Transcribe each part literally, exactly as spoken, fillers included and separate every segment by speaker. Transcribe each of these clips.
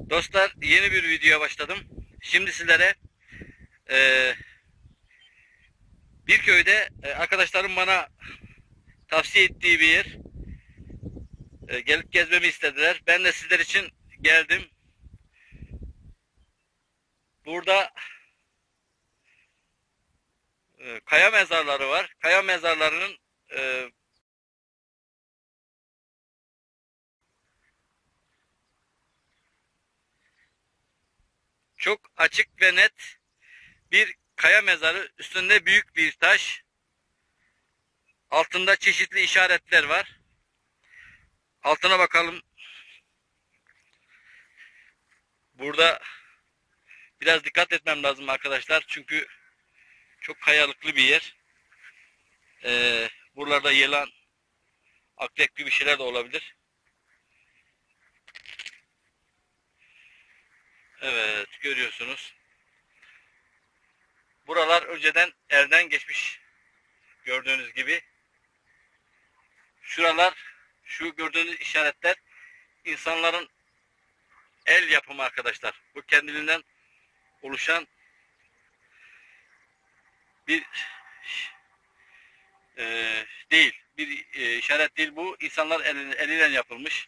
Speaker 1: Dostlar, yeni bir videoya başladım. Şimdi sizlere e, bir köyde e, arkadaşlarım bana tavsiye ettiği bir yer, e, gelip gezmemi istediler. Ben de sizler için geldim. Burada e, kaya mezarları var. Kaya mezarlarının e, çok açık ve net bir kaya mezarı. Üstünde büyük bir taş. Altında çeşitli işaretler var. Altına bakalım. Burada biraz dikkat etmem lazım arkadaşlar. Çünkü çok kayalıklı bir yer. E, buralarda yılan, akrep gibi şeyler de olabilir. Evet, görüyorsunuz. Buralar önceden elden geçmiş, gördüğünüz gibi. Şuralar, şu gördüğünüz işaretler insanların el yapımı arkadaşlar. Bu kendiliğinden oluşan bir e, değil. Bir e, işaret değil bu. İnsanlar el, eliyle yapılmış.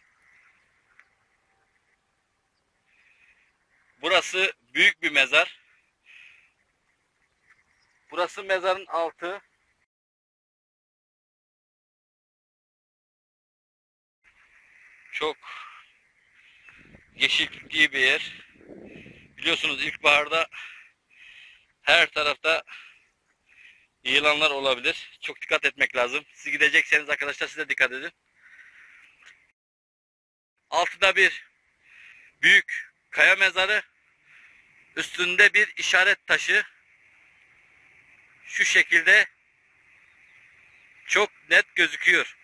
Speaker 1: Burası büyük bir mezar. Burası mezarın altı. Çok yeşillikli bir yer. Biliyorsunuz ilkbaharda her tarafta yılanlar olabilir. Çok dikkat etmek lazım. Siz gidecekseniz arkadaşlar size dikkat edin. Altıda bir büyük kaya mezarı. Üstünde bir işaret taşı. Şu şekilde çok net gözüküyor.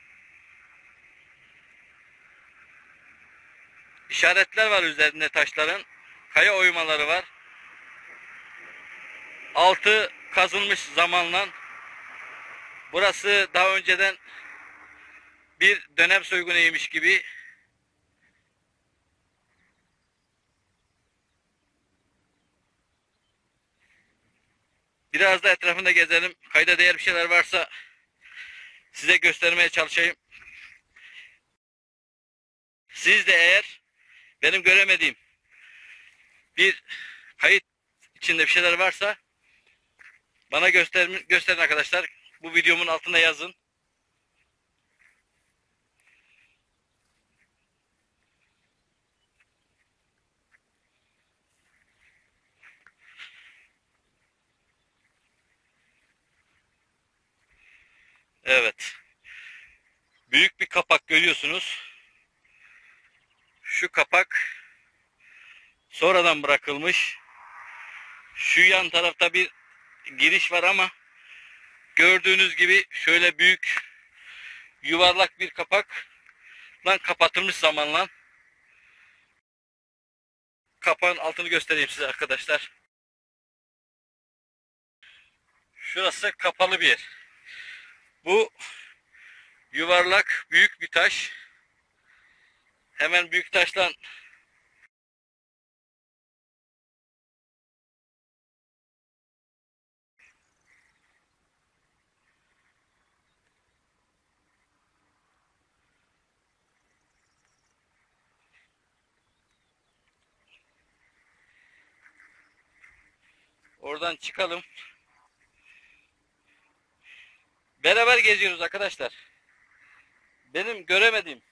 Speaker 1: İşaretler var üzerinde taşların. Kaya oymaları var. Altı kazılmış zamanla. Burası daha önceden bir dönem soygunuymuş gibi. Biraz da etrafında gezelim. Kayda değer bir şeyler varsa size göstermeye çalışayım. Siz de eğer benim göremediğim bir kayıt içinde bir şeyler varsa bana gösterin, gösterin arkadaşlar. Bu videomun altına yazın. Evet. Büyük bir kapak görüyorsunuz. Şu kapak sonradan bırakılmış. Şu yan tarafta bir giriş var ama gördüğünüz gibi şöyle büyük yuvarlak bir kapakla kapatılmış zamanla. Kapağın altını göstereyim size arkadaşlar. Şurası kapalı bir yer. Bu yuvarlak büyük bir taş. Hemen büyük taşla oradan çıkalım. Beraber geziyoruz arkadaşlar. Benim göremediğim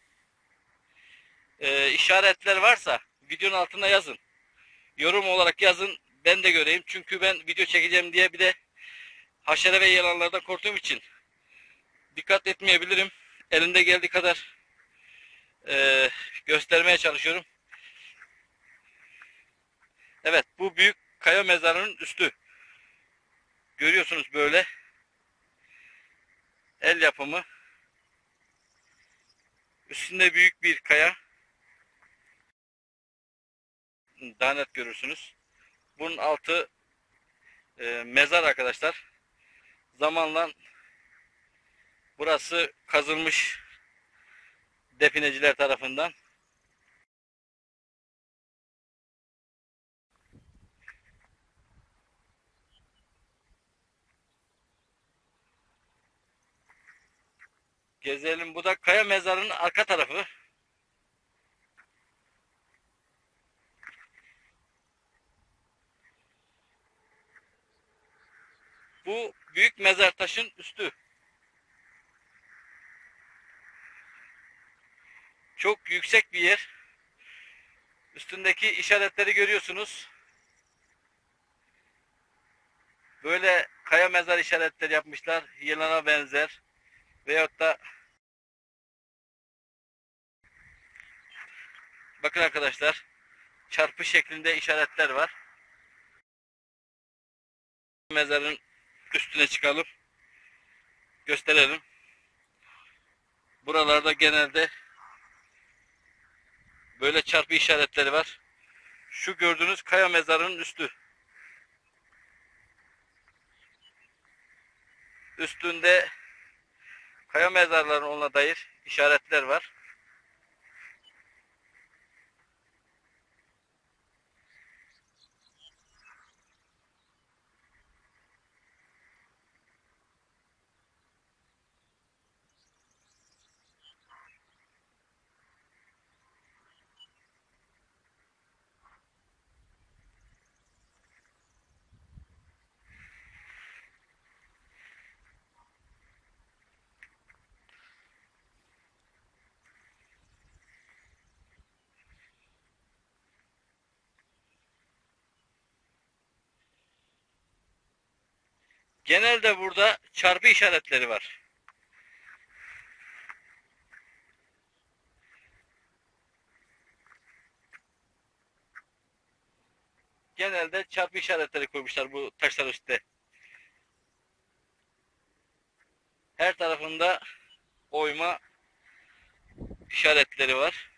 Speaker 1: e, işaretler varsa videonun altına yazın. Yorum olarak yazın. Ben de göreyim. Çünkü ben video çekeceğim diye bir de haşere ve yılanlardan korktuğum için dikkat etmeyebilirim. Elimde geldiği kadar e, göstermeye çalışıyorum. Evet, bu büyük kaya mezarının üstü. Görüyorsunuz böyle el yapımı. Üstünde büyük bir kaya. Daha net görürsünüz. Bunun altı e, mezar arkadaşlar. Zamanla burası kazılmış defineciler tarafından. Gezelim. Bu da Kaya Mezarı'nın arka tarafı. Bu büyük mezar taşın üstü. Çok yüksek bir yer. Üstündeki işaretleri görüyorsunuz. Böyle kaya mezar işaretleri yapmışlar. Yılana benzer. Veyahut da bakın arkadaşlar, çarpı şeklinde işaretler var. Mezarın üstüne çıkalım. Gösterelim. Buralarda genelde böyle çarpı işaretleri var. Şu gördüğünüz kaya mezarının üstü. Üstünde kaya mezarlarının olduğuna dair işaretler var. Genelde burada çarpı işaretleri var. Genelde çarpı işaretleri koymuşlar bu taşlar üstte. Her tarafında oyma işaretleri var.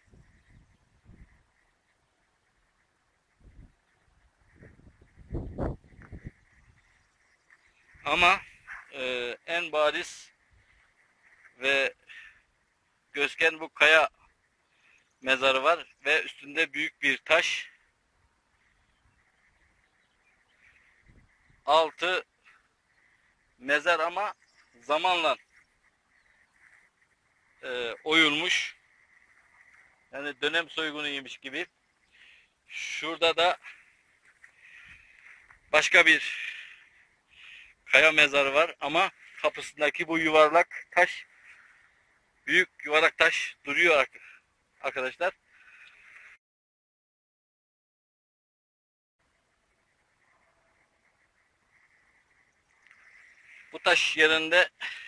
Speaker 1: Ama e, en bariz ve gözken bu kaya mezarı var ve üstünde büyük bir taş. Altı mezar ama zamanla e, oyulmuş. Yani dönem soygunu yemiş gibi. Şurada da başka bir kaya mezarı var ama kapısındaki bu yuvarlak taş, büyük yuvarlak taş duruyor arkadaşlar. Bu taş yerinde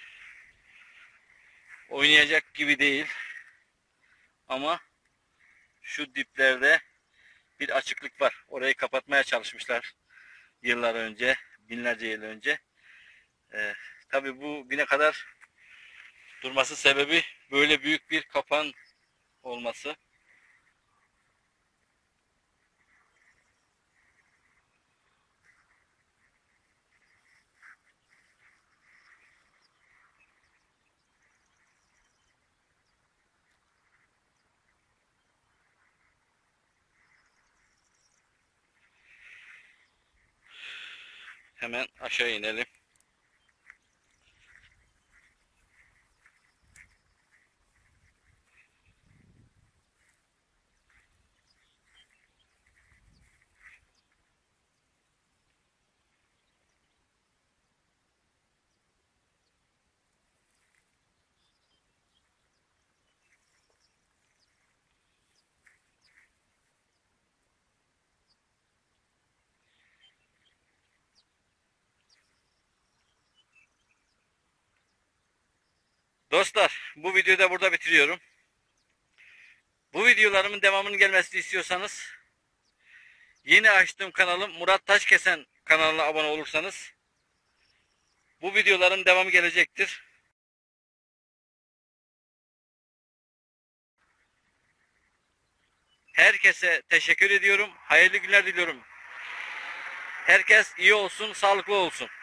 Speaker 1: oynayacak gibi değil. Ama şu diplerde bir açıklık var. Orayı kapatmaya çalışmışlar yıllar önce, binlerce yıl önce. Ee, tabii bu güne kadar durması sebebi böyle büyük bir kapan olması. Hemen aşağı inelim. Dostlar, bu videoyu da burada bitiriyorum. Bu videolarımın devamının gelmesini istiyorsanız yeni açtığım kanalım Murat Taşkesen kanalına abone olursanız bu videoların devamı gelecektir. Herkese teşekkür ediyorum. Hayırlı günler diliyorum. Herkes iyi olsun, sağlıklı olsun.